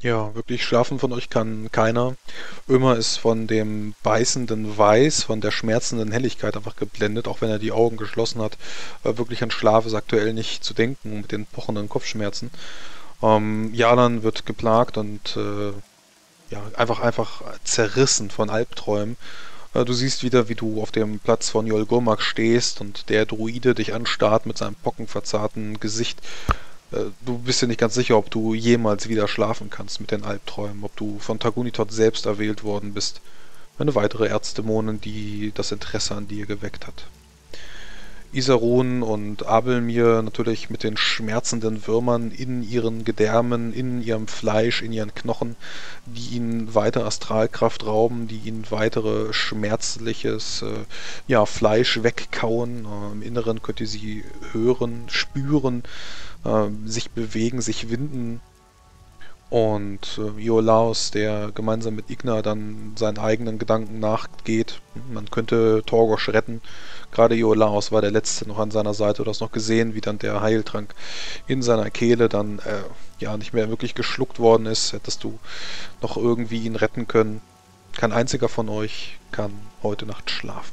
Ja, wirklich schlafen von euch kann keiner. Ömer ist von dem beißenden Weiß, von der schmerzenden Helligkeit einfach geblendet, auch wenn er die Augen geschlossen hat. Wirklich an Schlaf ist aktuell nicht zu denken mit den pochenden Kopfschmerzen. Jalan wird geplagt und ja, einfach zerrissen von Albträumen. Du siehst wieder, wie du auf dem Platz von Yol Gurmak stehst und der Druide dich anstarrt mit seinem pockenverzerrten Gesicht. Du bist dir nicht ganz sicher, ob du jemals wieder schlafen kannst mit den Albträumen, ob du von Tagunitot selbst erwählt worden bist. Eine weitere Erzdämonin, die das Interesse an dir geweckt hat. Isarun und Abelmir natürlich mit den schmerzenden Würmern in ihren Gedärmen, in ihrem Fleisch, in ihren Knochen, die ihnen weiter Astralkraft rauben, die ihnen weitere schmerzliches ja, Fleisch wegkauen. Im Inneren könnt ihr sie hören, spüren, sich bewegen, sich winden. Und Iolaos, der gemeinsam mit Igna dann seinen eigenen Gedanken nachgeht. Man könnte Torgosh retten. Gerade Iolaos war der Letzte noch an seiner Seite. Du hast noch gesehen, wie dann der Heiltrank in seiner Kehle dann ja nicht mehr wirklich geschluckt worden ist. Hättest du noch irgendwie ihn retten können. Kein einziger von euch kann heute Nacht schlafen.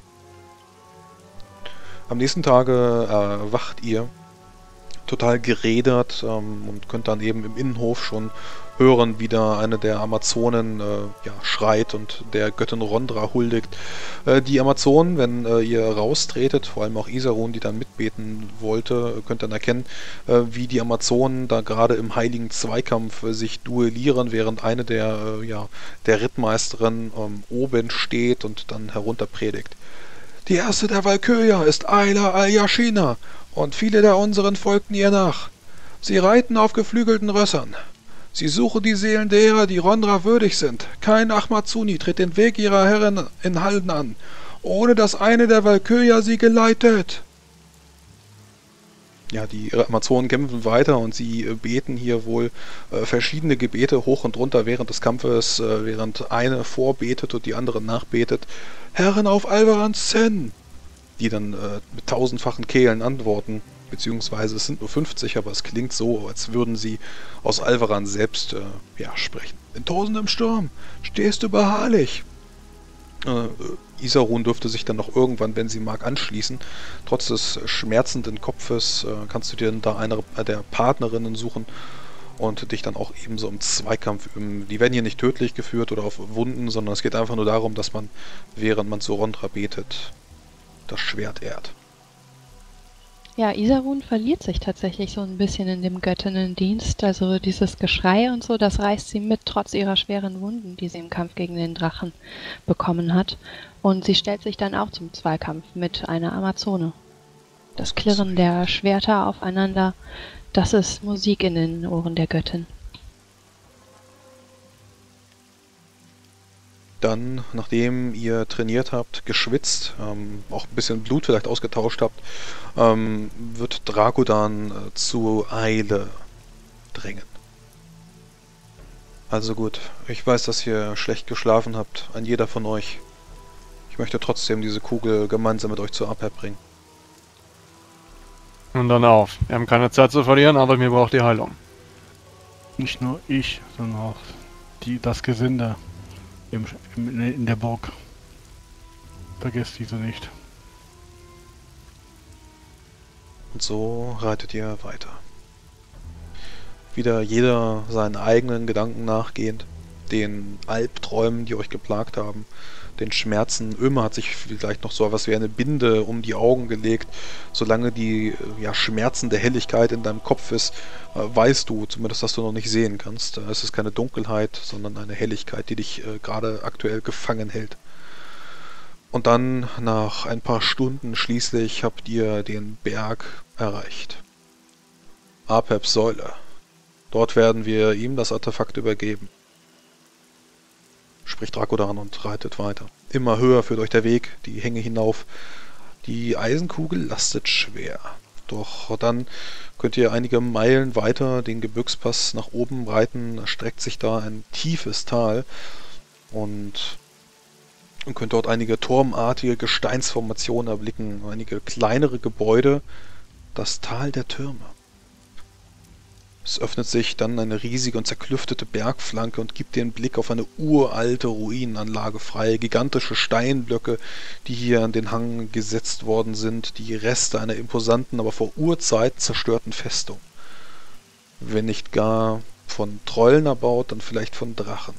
Am nächsten Tage erwacht ihr total gerädert und könnt dann eben im Innenhof schon hören, wie da eine der Amazonen ja, schreit und der Göttin Rondra huldigt. Die Amazonen, wenn ihr raustretet, vor allem auch Isarun, die dann mitbeten wollte, könnt dann erkennen, wie die Amazonen da gerade im heiligen Zweikampf sich duellieren, während eine der, ja, der Rittmeisterin oben steht und dann herunterpredigt. Die erste der Walkürer ist Ayla al-Yashina, und viele der unseren folgten ihr nach. Sie reiten auf geflügelten Rössern. Sie suchen die Seelen derer, die Rondra würdig sind. Kein Ahmazuni tritt den Weg ihrer Herrin in Halden an, ohne dass eine der Walkürer sie geleitet. Ja, die Amazonen kämpfen weiter und sie beten hier wohl verschiedene Gebete hoch und runter während des Kampfes, während eine vorbetet und die andere nachbetet. Herren auf Alvarans Zen! Die dann mit tausendfachen Kehlen antworten, beziehungsweise es sind nur 50, aber es klingt so, als würden sie aus Alvaran selbst ja, sprechen. In tausendem Sturm stehst du beharrlich. Isarun dürfte sich dann noch irgendwann, wenn sie mag, anschließen. Trotz des schmerzenden Kopfes kannst du dir da eine der Partnerinnen suchen und dich dann auch ebenso im Zweikampf üben. Die werden hier nicht tödlich geführt oder auf Wunden, sondern es geht einfach nur darum, dass man, während man zu Rondra betet, das Schwert ehrt. Ja, Isarun verliert sich tatsächlich so ein bisschen in dem Göttinnendienst. Also dieses Geschrei und so, das reißt sie mit, trotz ihrer schweren Wunden, die sie im Kampf gegen den Drachen bekommen hat. Und sie stellt sich dann auch zum Zweikampf mit einer Amazone. Das Klirren der Schwerter aufeinander, das ist Musik in den Ohren der Göttin. Dann, nachdem ihr trainiert habt, geschwitzt, auch ein bisschen Blut vielleicht ausgetauscht habt, wird Dragodan zu Eile drängen. Also gut, ich weiß, dass ihr schlecht geschlafen habt, ein jeder von euch. Ich möchte trotzdem diese Kugel gemeinsam mit euch zur Abwehr bringen. Und dann auf. Wir haben keine Zeit zu verlieren, aber mir braucht die Heilung. Nicht nur ich, sondern auch das Gesinde in der Burg. Vergesst diese nicht. Und so reitet ihr weiter. Wieder jeder seinen eigenen Gedanken nachgehend, den Albträumen, die euch geplagt haben, den Schmerzen. Ömer hat sich vielleicht noch so etwas wie eine Binde um die Augen gelegt. Solange die ja, schmerzende Helligkeit in deinem Kopf ist, weißt du zumindest, dass du noch nicht sehen kannst. Es ist keine Dunkelheit, sondern eine Helligkeit, die dich gerade aktuell gefangen hält. Und dann, nach ein paar Stunden schließlich, habt ihr den Berg erreicht. Apeps Säule. Dort werden wir ihm das Artefakt übergeben. Spricht Dragodan und reitet weiter. Immer höher führt euch der Weg, die Hänge hinauf. Die Eisenkugel lastet schwer. Doch dann könnt ihr einige Meilen weiter den Gebirgspass nach oben reiten. Da streckt sich da ein tiefes Tal und könnt dort einige turmartige Gesteinsformationen erblicken, einige kleinere Gebäude. Das Tal der Türme. Es öffnet sich dann eine riesige und zerklüftete Bergflanke und gibt dir einen Blick auf eine uralte Ruinenanlage frei. Gigantische Steinblöcke, die hier an den Hang gesetzt worden sind, die Reste einer imposanten, aber vor Urzeiten zerstörten Festung. Wenn nicht gar von Trollen erbaut, dann vielleicht von Drachen.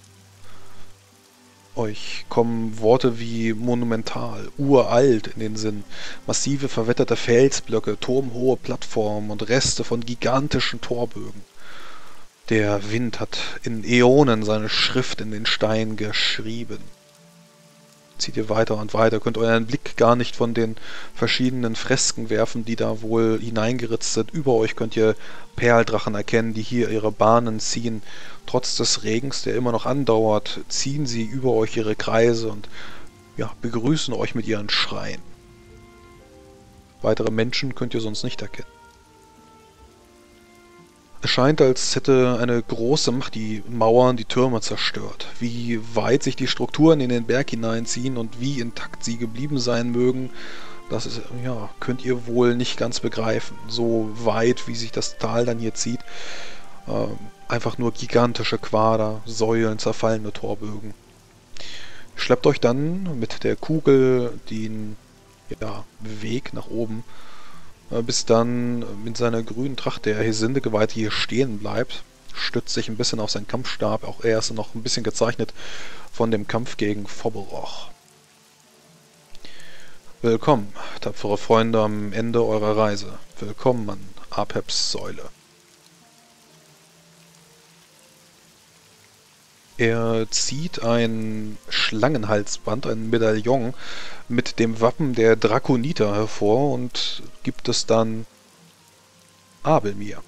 Euch kommen Worte wie monumental, uralt in den Sinn. Massive verwetterte Felsblöcke, turmhohe Plattformen und Reste von gigantischen Torbögen. Der Wind hat in Äonen seine Schrift in den Stein geschrieben. Zieht ihr weiter und weiter, könnt euren Blick gar nicht von den verschiedenen Fresken werfen, die da wohl hineingeritzt sind. Über euch könnt ihr Perldrachen erkennen, die hier ihre Bahnen ziehen. Trotz des Regens, der immer noch andauert, ziehen sie über euch ihre Kreise und ja, begrüßen euch mit ihren Schreien. Weitere Menschen könnt ihr sonst nicht erkennen. Es scheint, als hätte eine große Macht die Mauern, die Türme zerstört. Wie weit sich die Strukturen in den Berg hineinziehen und wie intakt sie geblieben sein mögen, das ist, ja, könnt ihr wohl nicht ganz begreifen. So weit, wie sich das Tal dann hier zieht. Einfach nur gigantische Quader, Säulen, zerfallene Torbögen. Schleppt euch dann mit der Kugel den Weg nach oben, bis dann mit seiner grünen Tracht der Hesinde-Geweihte hier stehen bleibt, stützt sich ein bisschen auf seinen Kampfstab, auch er ist noch ein bisschen gezeichnet von dem Kampf gegen Phoboroch. Willkommen, tapfere Freunde, am Ende eurer Reise. Willkommen an Apeps Säule. Er zieht ein Schlangenhalsband, ein Medaillon mit dem Wappen der Drakoniter hervor und gibt es dann Abelmir.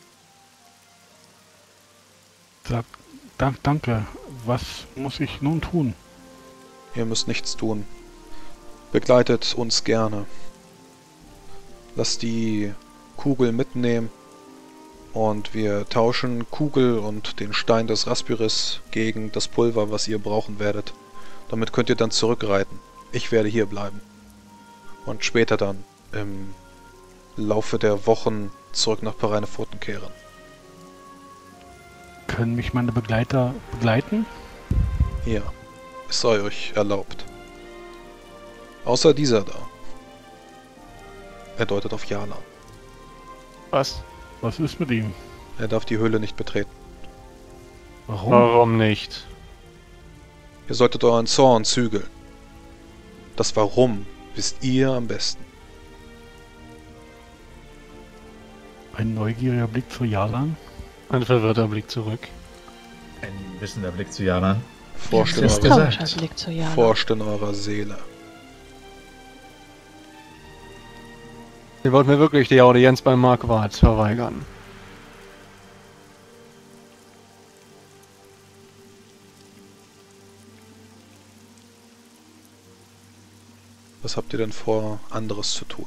Danke. Was muss ich nun tun? Ihr müsst nichts tun. Begleitet uns gerne. Lasst die Kugel mitnehmen und wir tauschen Kugel und den Stein des Raspiris gegen das Pulver, was ihr brauchen werdet. Damit könnt ihr dann zurückreiten. Ich werde hier bleiben. Und später dann im Laufe der Wochen zurück nach Perennefoten kehren. Können mich meine Begleiter begleiten? Ja, es sei euch erlaubt. Außer dieser da. Er deutet auf Jala. Was? Was ist mit ihm? Er darf die Höhle nicht betreten. Warum? Warum nicht? Ihr solltet euren Zorn zügeln. Das Warum wisst ihr am besten. Ein neugieriger Blick zu Jalan. Ein verwirrter Blick zurück. Ein wissender Blick zu Jana. Forscht in, Das ist eurer, gesagt. Blick zu Jana. forscht in eurer Seele. Ihr wollt mir wirklich die Audienz beim Marquardt verweigern. Was habt ihr denn vor, anderes zu tun?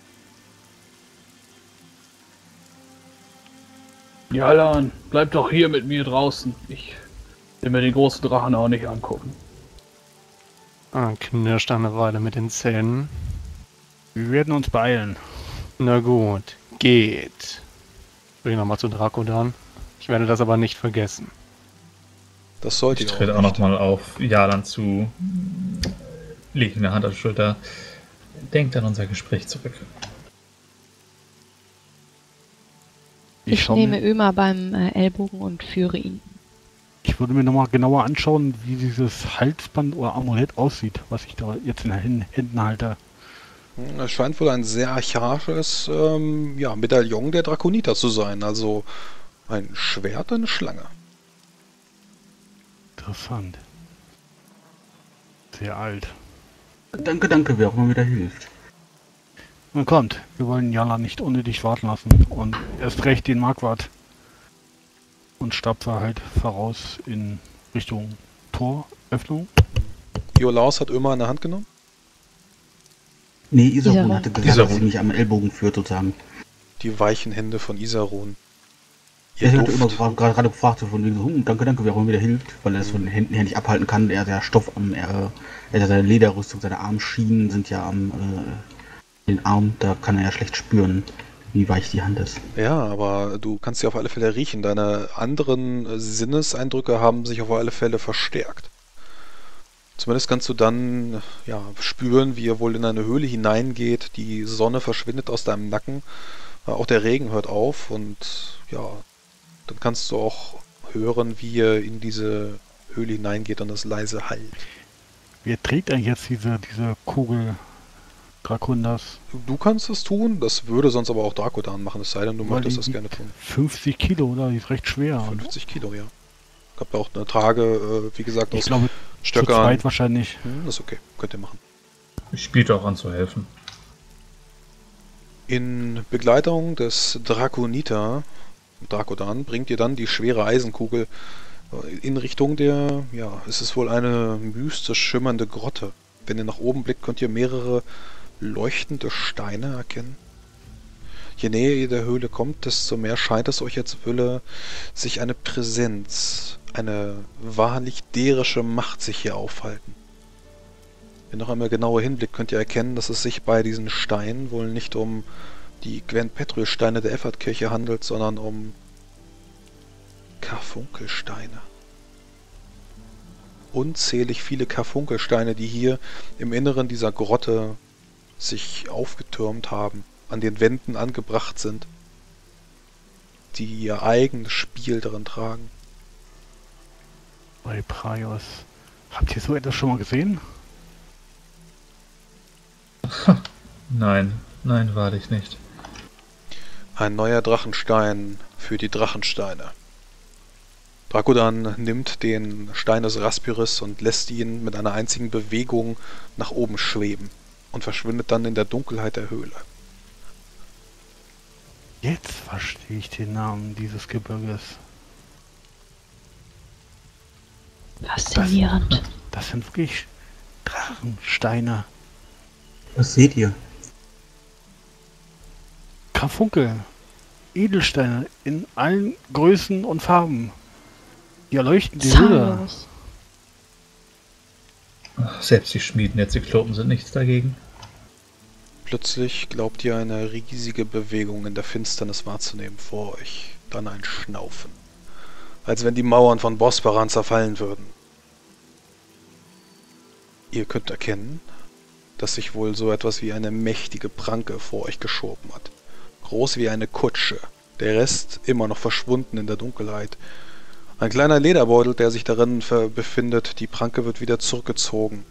Jalan, bleib doch hier mit mir draußen. Ich will mir den großen Drachen auch nicht angucken. Knirscht eine Weile mit den Zähnen. Wir werden uns beeilen. Na gut, geht. Bring nochmal zu Dracodan. Ich werde das aber nicht vergessen. Das sollt Ich ihr trete auch auch nicht. nochmal auf Jalan zu. Legt eine Hand auf die Schulter. Denkt an unser Gespräch zurück. Ich nehme Ömer beim Ellbogen und führe ihn. Ich würde mir nochmal genauer anschauen, wie dieses Halsband oder Amulett aussieht, was ich da jetzt in den Händen halte. Es scheint wohl ein sehr archaisches Medaillon der Drakoniter zu sein. Also ein Schwert, eine Schlange. Interessant. Sehr alt. Danke, wer auch immer wieder hilft. Na kommt, wir wollen Jala nicht unnötig warten lassen und erst recht den Marquardt. Und stapfe halt voraus in Richtung Toröffnung. Iolaus hat Ömer in der Hand genommen. Nee, Isarun Isarun. hatte gesagt, dass sie Isarun. mich am Ellbogen führt, sozusagen. Die weichen Hände von Isarun. Ich Ihr hatte immer Duft. gerade gefragt, so von wegen so, danke, wer auch immer wieder hilft, weil er es von den Händen her nicht abhalten kann. Er hat ja Stoff er hat ja seine Lederrüstung, seine Armschienen sind ja am den Arm, da kann er ja schlecht spüren. wie weich die Hand ist. Ja, aber du kannst sie auf alle Fälle riechen. Deine anderen Sinneseindrücke haben sich auf alle Fälle verstärkt. Zumindest kannst du dann ja, spüren, wie ihr wohl in eine Höhle hineingeht. Die Sonne verschwindet aus deinem Nacken. Auch der Regen hört auf und ja, dann kannst du auch hören, wie ihr in diese Höhle hineingeht und das leise hallt. Wer trägt eigentlich jetzt diese Kugel Dracondas? Du kannst es tun, das würde sonst aber auch Dracodan machen, es sei denn, du Weil möchtest die das gerne tun. 50 Kilo, oder? Die ist recht schwer. 50 Kilo, ja. Ich habe da auch eine Trage, wie gesagt, Ich aus glaube, zu Stöckern. zweit wahrscheinlich. Das ist okay, könnt ihr machen. Ich biete auch an zu helfen. In Begleitung des Dracodan, bringt ihr dann die schwere Eisenkugel in Richtung der, ja, es ist wohl eine mystisch schimmernde Grotte. Wenn ihr nach oben blickt, könnt ihr mehrere leuchtende Steine erkennen. Je näher ihr der Höhle kommt, desto mehr scheint es euch, als würde sich eine Präsenz, eine wahrlich derische Macht sich hier aufhalten. Wenn ihr noch einmal genauer hinblickt, könnt ihr erkennen, dass es sich bei diesen Steinen wohl nicht um die Gwen-Petrol-Steine der Effertkirche handelt, sondern um Karfunkelsteine. Unzählig viele Karfunkelsteine, die hier im Inneren dieser Grotte sich aufgetürmt haben, an den Wänden angebracht sind, die ihr eigenes Spiel darin tragen. Bei Praios. Habt ihr so etwas schon mal gesehen? Nein, wahrlich nicht. Ein neuer Drachenstein für die Drachensteine. Dracodan nimmt den Stein des Raspiris und lässt ihn mit einer einzigen Bewegung nach oben schweben und verschwindet dann in der Dunkelheit der Höhle. Jetzt verstehe ich den Namen dieses Gebirges. Faszinierend. Das sind wirklich Drachensteine. Was seht ihr? Karfunkel. Edelsteine in allen Größen und Farben. Die erleuchten die Höhle. Zahllos. Selbst die Schmieden der Zyklopen sind nichts dagegen. Plötzlich glaubt ihr eine riesige Bewegung in der Finsternis wahrzunehmen vor euch, dann ein Schnaufen, als wenn die Mauern von Bosporan zerfallen würden. Ihr könnt erkennen, dass sich wohl so etwas wie eine mächtige Pranke vor euch geschoben hat. Groß wie eine Kutsche, der Rest immer noch verschwunden in der Dunkelheit. Ein kleiner Lederbeutel, der sich darin befindet, die Pranke wird wieder zurückgezogen.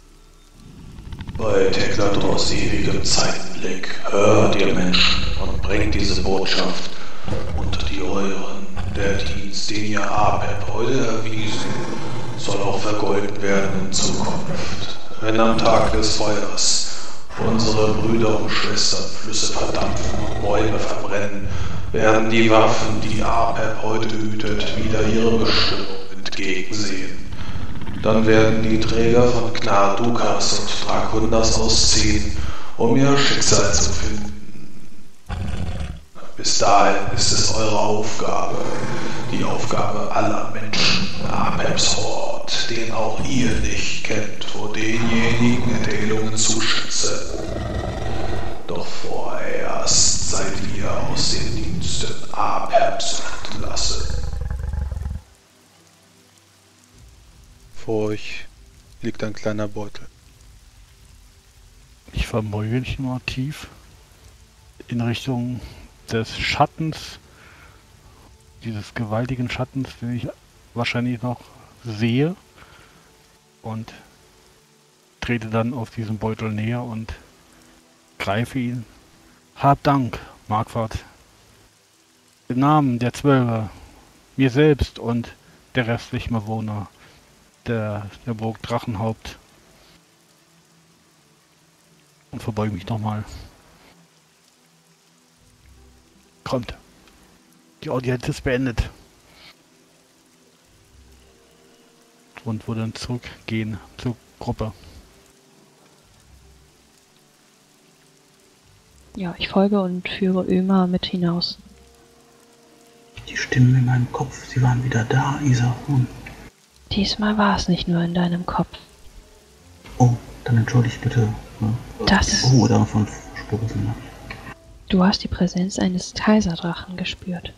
Bei Tekladors ewigem Zeitblick hört ihr Menschen und bringt diese Botschaft unter die euren. Der Dienst, den ihr Apep heute erwiesen, soll auch vergolten werden in Zukunft. Wenn am Tag des Feuers unsere Brüder und Schwestern Flüsse verdampfen und Bäume verbrennen, werden die Waffen, die Apep heute hütet, wieder ihre Bestimmung entgegensehen. Dann werden die Träger von Knardukas und Dracondas ausziehen, um ihr Schicksal zu finden. Bis dahin ist es eure Aufgabe, die Aufgabe aller Menschen, Apeps Hort, den auch ihr nicht kennt, vor denjenigen Enthüllungen zu schützen. Doch vorerst seid ihr aus den Diensten Apeps entlassen. Vor euch liegt ein kleiner Beutel. Ich verbeuge mich mal tief in Richtung des Schattens, dieses gewaltigen Schattens, den ich wahrscheinlich noch sehe, und trete dann auf diesen Beutel näher und greife ihn. Hab Dank, Marquardt. Im Namen der Zwölfe, mir selbst und der restlichen Bewohner der Burg Drachenhaupt. Und verbeuge mich nochmal. Kommt. Die Audienz ist beendet. Und würde dann zurückgehen zur Gruppe. Ja, ich folge und führe Ömer mit hinaus. Die Stimmen in meinem Kopf, sie waren wieder da, Isarun. Diesmal war es nicht nur in deinem Kopf. Oh, dann entschuldigt bitte. Ne? Das Oh, davon stoßen. Du hast die Präsenz eines Kaiserdrachen gespürt.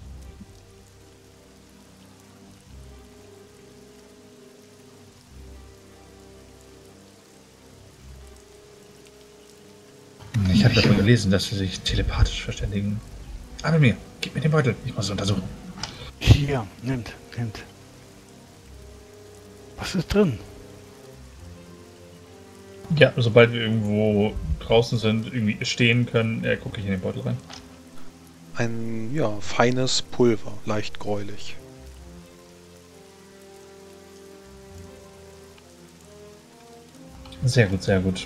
Ich habe davon gelesen, dass sie sich telepathisch verständigen. Aber mir, gib mir den Beutel, ich muss es untersuchen. Hier, nimmt. Was ist drin? Ja, sobald wir irgendwo draußen sind, irgendwie stehen können, gucke ich in den Beutel rein. Ein, ja, feines Pulver, leicht gräulich. Sehr gut, sehr gut.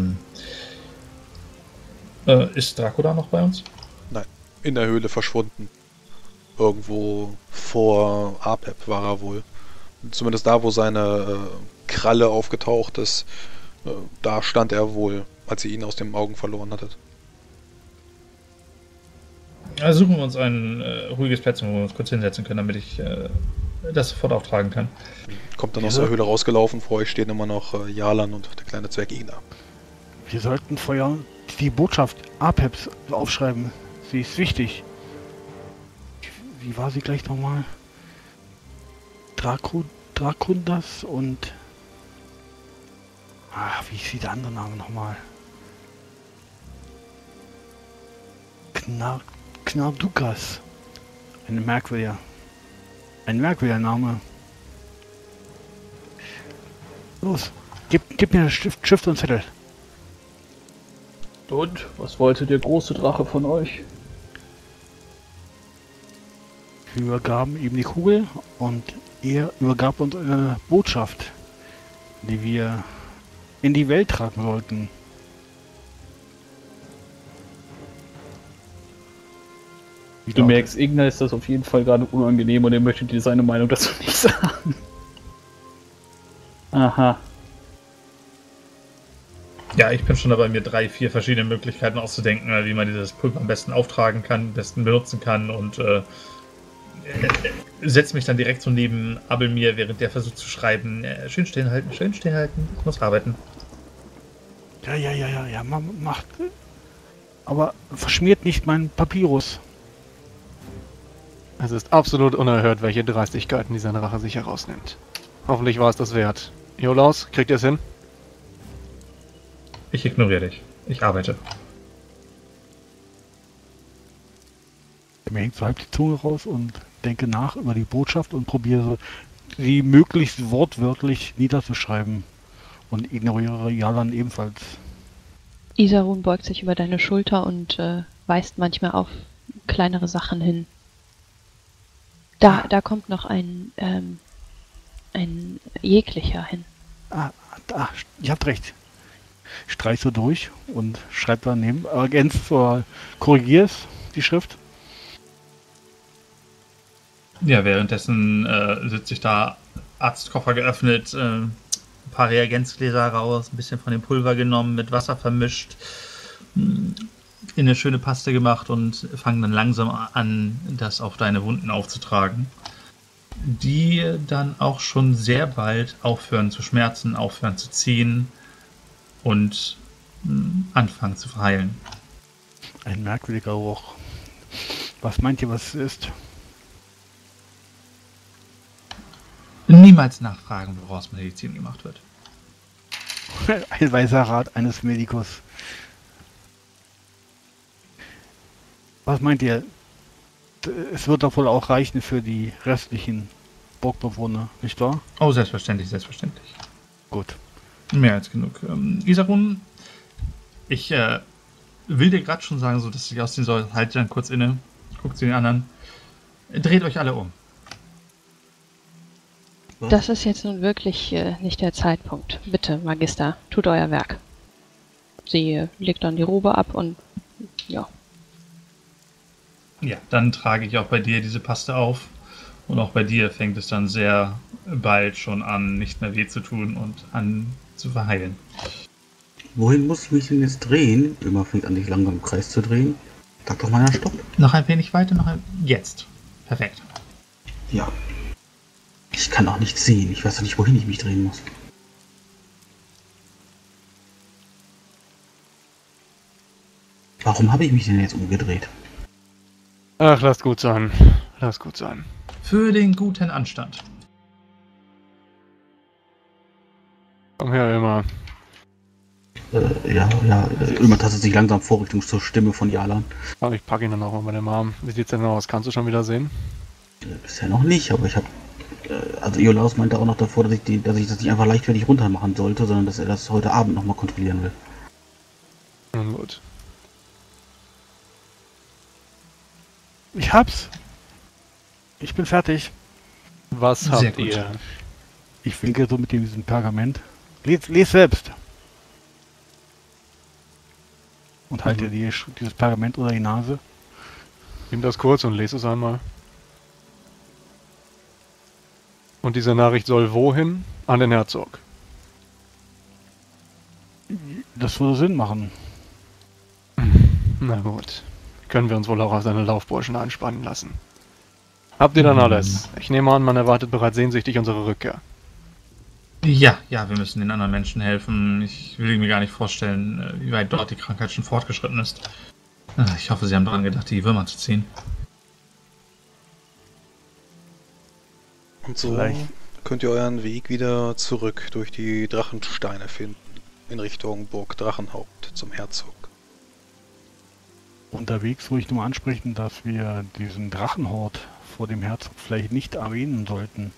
Ist Draco da noch bei uns? Nein, in der Höhle verschwunden. Irgendwo vor Apep war er wohl. Zumindest da, wo seine Kralle aufgetaucht ist, da stand er wohl, als ihr ihn aus den Augen verloren hattet. Also suchen wir uns ein ruhiges Plätzchen, wo wir uns kurz hinsetzen können, damit ich das sofort auftragen kann. Kommt dann aus der Höhle rausgelaufen, vor euch stehen immer noch Jalan und der kleine Zwerg Ina. Wir sollten vorher die Botschaft Apeps aufschreiben. Sie ist wichtig. Wie war sie gleich nochmal? Drakundas und... wie ist der andere Name nochmal? Knardukas. Ein merkwürdiger Name. Los, gib mir Stift und Zettel. Und, was wollte der große Drache von euch? Wir übergaben ihm die Kugel und er übergab uns eine Botschaft, die wir in die Welt tragen sollten. Du merkst, Igna ist das auf jeden Fall gerade unangenehm und er möchte dir seine Meinung dazu nicht sagen. Aha. Ja, ich bin schon dabei, mir 3, 4 verschiedene Möglichkeiten auszudenken, wie man dieses Pulver am besten auftragen kann, am besten benutzen kann und setze mich dann direkt so neben Abelmir, während der versucht zu schreiben. Schön stehen halten, ich muss arbeiten. Ja, macht. Aber verschmiert nicht meinen Papyrus. Es ist absolut unerhört, welche Dreistigkeiten dieser Drache sich herausnimmt. Hoffentlich war es das wert. Iolaus, kriegt ihr es hin? Ich ignoriere dich. Ich arbeite. Mir hängt so halb die Zunge raus und denke nach über die Botschaft und probiere sie möglichst wortwörtlich niederzuschreiben. Und ignoriere Jalan ebenfalls. Isarun beugt sich über deine Schulter und weist manchmal auf kleinere Sachen hin. Da kommt noch ein jeglicher hin. Ihr habt recht. Ich streich so durch und schreibe daneben. Ergänzt oder korrigierst die Schrift. Ja, währenddessen sitze ich da, Arztkoffer geöffnet, ein paar Reagenzgläser raus, ein bisschen von dem Pulver genommen, mit Wasser vermischt, in eine schöne Paste gemacht und fange dann langsam an, das auf deine Wunden aufzutragen, die dann auch schon sehr bald aufhören zu schmerzen, aufhören zu ziehen und anfangen zu verheilen. Ein merkwürdiger Geruch. Was meint ihr, was es ist? Niemals nachfragen, woraus Medizin gemacht wird. Ein weiser Rat eines Medikus. Was meint ihr? Es wird doch wohl auch reichen für die restlichen Burgbewohner, nicht wahr? Oh, selbstverständlich. Gut. Mehr als genug. Isarun, ich will dir gerade schon sagen, so dass ich ausziehen soll. Halt dann kurz inne, guckt zu den anderen. Dreht euch alle um. Das ist jetzt nun wirklich nicht der Zeitpunkt. Bitte, Magister, tut euer Werk. Sie legt dann die Robe ab und ja. Ja, dann trage ich auch bei dir diese Paste auf. Und auch bei dir fängt es dann sehr bald schon an, nicht mehr weh zu tun und an zu verheilen. Wohin muss ich mich denn jetzt drehen? Immer fängt an, sich langsam im Kreis zu drehen. Sag doch mal, stopp. Noch ein wenig weiter, Jetzt. Perfekt. Ja. Ich kann auch nicht sehen. Ich weiß doch nicht, wohin ich mich drehen muss. Warum habe ich mich denn jetzt umgedreht? Ach, lasst gut sein. Lasst gut sein. Für den guten Anstand. Komm her, Ilmar. Ilmar tastet sich langsam vor Richtung zur Stimme von Jalan. Aber ich packe ihn dann auch mal bei dem Arm. Wie sieht's denn aus? Kannst du schon wieder sehen? Bisher noch nicht, aber ich habe... Also Iolaus meinte auch noch davor, dass ich das nicht einfach leichtfertig runter machen sollte, sondern dass er das heute Abend nochmal kontrollieren will. Nun gut. Ich hab's. Ich bin fertig. Was Sehr habt gut. ihr? Ich winke so mit diesem Pergament. Les selbst. Und halte dieses Pergament unter die Nase. Nimm das kurz und lese es einmal. Und diese Nachricht soll wohin? An den Herzog. Das würde Sinn machen. Na gut. Können wir uns wohl auch auf seine Laufburschen anspannen lassen. Habt ihr dann alles? Ich nehme an, man erwartet bereits sehnsüchtig unsere Rückkehr. Ja, wir müssen den anderen Menschen helfen. Ich will mir gar nicht vorstellen, wie weit dort die Krankheit schon fortgeschritten ist. Ich hoffe, Sie haben daran gedacht, die Würmer zu ziehen. Und so Vielleicht. könnt ihr euren Weg wieder zurück durch die Drachensteine finden, in Richtung Burg Drachenhaupt zum Herzog. Unterwegs würde ich nur ansprechen, dass wir diesen Drachenhort vor dem Herzog vielleicht nicht erwähnen sollten.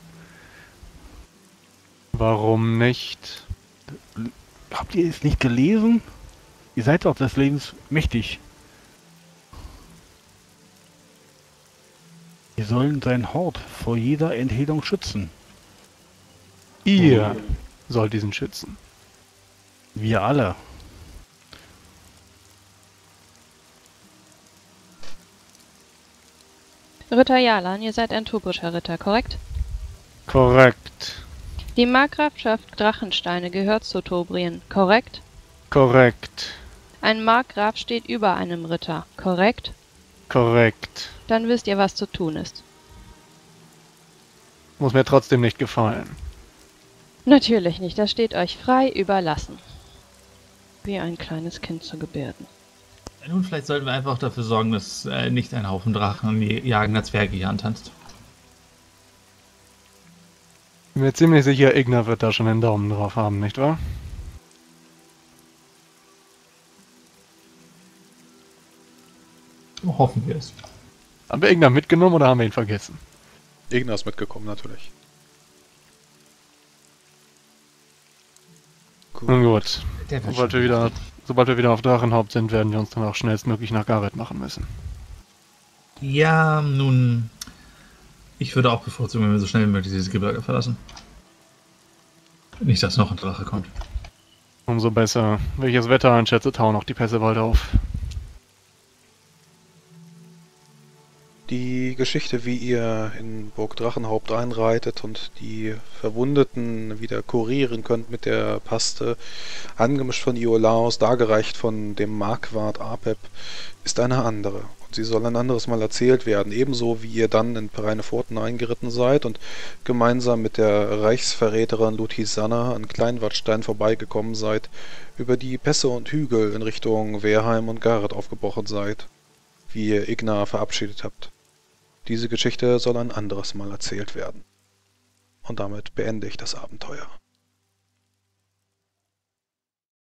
Warum nicht? Habt ihr es nicht gelesen? Ihr seid doch des Lebens mächtig. Wir sollen seinen Hort vor jeder Enthüllung schützen. Ihr sollt diesen schützen. Wir alle. Ritter Jalan, ihr seid ein Tobrischer Ritter, korrekt? Korrekt. Die Markgrafschaft Drachensteine gehört zu Tobrien, korrekt? Korrekt. Ein Markgraf steht über einem Ritter, korrekt? Korrekt. Dann wisst ihr, was zu tun ist. Muss mir trotzdem nicht gefallen. Natürlich nicht, das steht euch frei überlassen. Wie ein kleines Kind zu gebärden. Nun, vielleicht sollten wir einfach dafür sorgen, dass nicht ein Haufen Drachen jagender Zwerge hier antanzt. Bin mir ziemlich sicher, Igna wird da schon den Daumen drauf haben, nicht wahr? Hoffen wir es. Haben wir Igna mitgenommen oder haben wir ihn vergessen? Igna ist mitgekommen, natürlich. Gut. Nun gut. Der wird Sobald wir wieder auf Drachenhaupt sind, werden wir uns dann auch schnellstmöglich nach Gareth machen müssen. Ja, nun... Ich würde auch bevorzugen, wenn wir so schnell wie möglich dieses Gebirge verlassen. Nicht, dass noch ein Drache kommt. Umso besser. Welches Wetter einschätze, tauen auch die Pässe bald auf. Die Geschichte, wie ihr in Burg Drachenhaupt einreitet und die Verwundeten wieder kurieren könnt mit der Paste, angemischt von Iolaus, dargereicht von dem Markwart Apep, ist eine andere. Und sie soll ein anderes Mal erzählt werden, ebenso wie ihr dann in Pereineforten eingeritten seid und gemeinsam mit der Reichsverräterin Luthisanna an Kleinwadstein vorbeigekommen seid, über die Pässe und Hügel in Richtung Wehrheim und Gareth aufgebrochen seid, wie ihr Igna verabschiedet habt. Diese Geschichte soll ein anderes Mal erzählt werden. Und damit beende ich das Abenteuer.